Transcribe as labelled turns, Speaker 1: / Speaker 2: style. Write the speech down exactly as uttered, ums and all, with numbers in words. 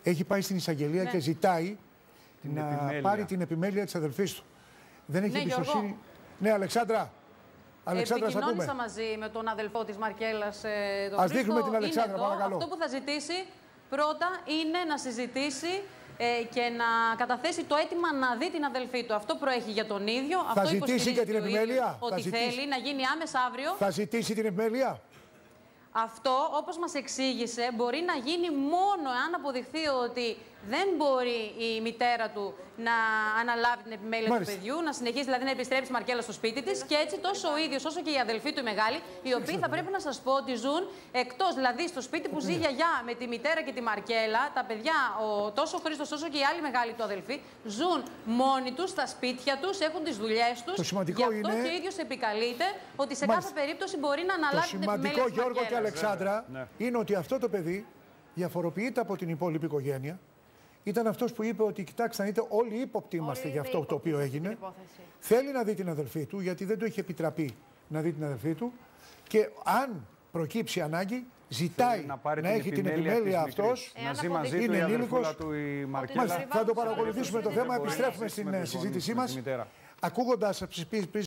Speaker 1: έχει πάει στην εισαγγελία ναι. και ζητάει
Speaker 2: την
Speaker 1: να
Speaker 2: επιμέλεια.
Speaker 1: πάρει την επιμέλεια της αδελφής του. Δεν έχει
Speaker 3: ναι,
Speaker 1: εμπιστοσύνη.
Speaker 3: Γιώργο.
Speaker 1: Ναι, Αλεξάνδρα. Αλεξάνδρα,
Speaker 3: επικοινώνησα μαζί με τον αδελφό της Μαρκέλας. Ε, τον
Speaker 1: Ας δείχνουμε την Αλεξάνδρα,
Speaker 3: εδώ.
Speaker 1: παρακαλώ.
Speaker 3: Αυτό που θα ζητήσει πρώτα είναι να συζητήσει ε, και να καταθέσει το αίτημα να δει την αδελφή του. Αυτό προέχει για τον ίδιο.
Speaker 1: Θα
Speaker 3: αυτό
Speaker 1: ζητήσει και την επιμέλεια.
Speaker 3: Ότι θέλει να γίνει άμεσα αύριο.
Speaker 1: Θα ζητήσει την επιμέλεια.
Speaker 3: Αυτό, όπως μας εξήγησε, μπορεί να γίνει μόνο αν αποδειχθεί ότι δεν μπορεί η μητέρα του να αναλάβει την επιμέλεια Μάλιστα. του παιδιού, να συνεχίσει δηλαδή να επιστρέψει η Μαρκέλα στο σπίτι της και έτσι τόσο ο ίδιος όσο και η αδελφή του η μεγάλη, οι οποίοι θα πρέπει να σας πω ότι ζουν εκτός, δηλαδή στο σπίτι που ζει η γιαγιά με τη μητέρα και τη Μαρκέλα, τα παιδιά, ο, τόσο ο Χρήστος όσο και η άλλη μεγάλη του αδελφή, ζουν μόνοι τους στα σπίτια τους, έχουν τις δουλειές τους.
Speaker 1: Το σημαντικό
Speaker 3: γι' αυτό
Speaker 1: είναι...
Speaker 3: και ο ίδιος επικαλείται ότι σε Μάλιστα. κάθε περίπτωση μπορεί να αναλάβει την επιμέλεια της
Speaker 1: Μαρκέλας. Το σημαντικό, Γιώργο και Αλεξάνδρα,
Speaker 2: ναι.
Speaker 1: είναι ότι αυτό το παιδί διαφοροποιείται από την υπόλοιπη οικογένεια. Ήταν αυτός που είπε ότι κοιτάξτε να δείτε, όλοι ύποπτοι είμαστε για αυτό το οποίο έγινε. Θέλει να δει την αδελφή του, γιατί δεν του έχει επιτραπεί να δει την αδελφή του. Και αν προκύψει ανάγκη, ζητάει να, να την έχει την επιμέλεια αυτός.
Speaker 2: Να ζει μαζί
Speaker 1: είναι
Speaker 2: του η
Speaker 1: ενήλικος.
Speaker 2: Του η Μαρκέλα.
Speaker 1: Θα το παρακολουθήσουμε το θέμα, επιστρέφουμε στην συζήτησή μας. Ακούγοντας